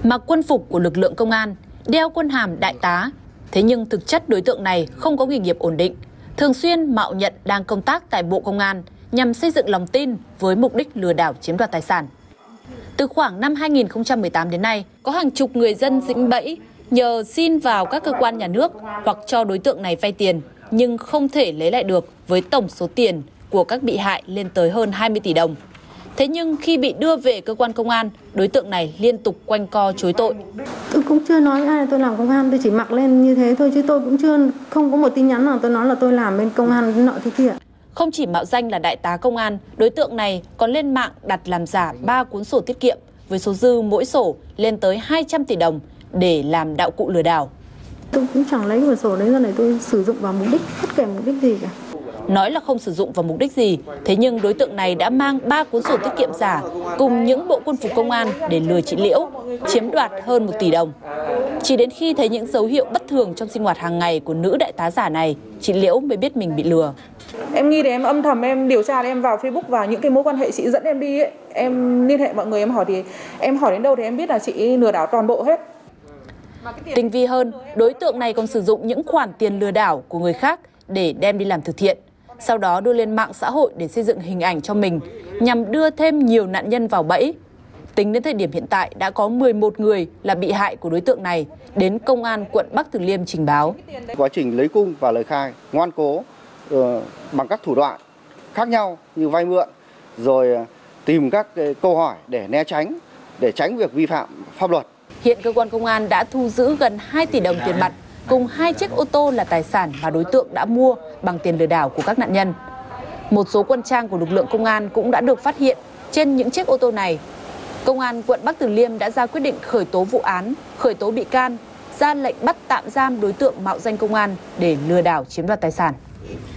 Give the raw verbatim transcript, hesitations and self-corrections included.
Mặc quân phục của lực lượng công an, đeo quân hàm đại tá, thế nhưng thực chất đối tượng này không có nghề nghiệp ổn định, thường xuyên mạo nhận đang công tác tại Bộ Công an nhằm xây dựng lòng tin với mục đích lừa đảo chiếm đoạt tài sản. Từ khoảng năm hai nghìn không trăm mười tám đến nay, có hàng chục người dân dính bẫy nhờ xin vào các cơ quan nhà nước hoặc cho đối tượng này vay tiền nhưng không thể lấy lại được với tổng số tiền của các bị hại lên tới hơn hai mươi tỷ đồng. Thế nhưng khi bị đưa về cơ quan công an, đối tượng này liên tục quanh co chối tội. Tôi cũng chưa nói ai tôi làm công an, tôi chỉ mặc lên như thế thôi chứ tôi cũng chưa không có một tin nhắn nào tôi nói là tôi làm bên công an nọ thế kia. Không chỉ mạo danh là đại tá công an, đối tượng này còn lên mạng đặt làm giả ba cuốn sổ tiết kiệm với số dư mỗi sổ lên tới hai trăm tỷ đồng để làm đạo cụ lừa đảo. Tôi cũng chẳng lấy cái sổ đấy ra để tôi sử dụng vào mục đích, bất kể mục đích gì cả. Nói là không sử dụng vào mục đích gì, thế nhưng đối tượng này đã mang ba cuốn sổ tiết kiệm giả cùng những bộ quân phục công an để lừa chị Liễu, chiếm đoạt hơn một tỷ đồng. Chỉ đến khi thấy những dấu hiệu bất thường trong sinh hoạt hàng ngày của nữ đại tá giả này, chị Liễu mới biết mình bị lừa. Em nghi thì em âm thầm em điều tra, em vào Facebook vào những cái mối quan hệ chị dẫn em đi ấy, em liên hệ mọi người, em hỏi thì em hỏi đến đâu thì em biết là chị lừa đảo toàn bộ hết. Tinh vi hơn, đối tượng này còn sử dụng những khoản tiền lừa đảo của người khác để đem đi làm từ thiện, sau đó đưa lên mạng xã hội để xây dựng hình ảnh cho mình nhằm đưa thêm nhiều nạn nhân vào bẫy. Tính đến thời điểm hiện tại đã có mười một người là bị hại của đối tượng này đến công an quận Bắc Từ Liêm trình báo. Quá trình lấy cung và lời khai ngoan cố uh, bằng các thủ đoạn khác nhau như vay mượn, rồi uh, tìm các uh, câu hỏi để né tránh, để tránh việc vi phạm pháp luật. Hiện cơ quan công an đã thu giữ gần hai tỷ đồng tiền mặt cùng hai chiếc ô tô là tài sản mà đối tượng đã mua bằng tiền lừa đảo của các nạn nhân. Một số quân trang của lực lượng công an cũng đã được phát hiện trên những chiếc ô tô này. Công an quận Bắc Từ Liêm đã ra quyết định khởi tố vụ án, khởi tố bị can, ra lệnh bắt tạm giam đối tượng mạo danh công an để lừa đảo chiếm đoạt tài sản.